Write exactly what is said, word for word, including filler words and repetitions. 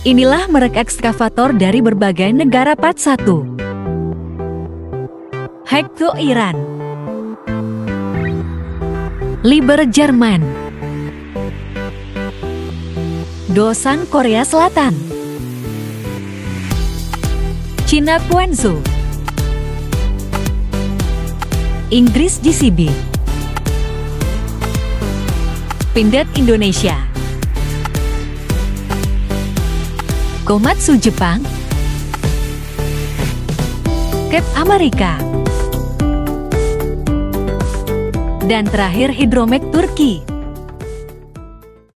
Inilah merek ekskavator dari berbagai negara. Part satu. Haekto Iran, Liebherr Jerman, Doosan Korea Selatan, Cina Quanzhou, Inggris G C B, Pindad Indonesia, Komatsu Jepang, Cat Amerika, dan terakhir Hidromek Turki.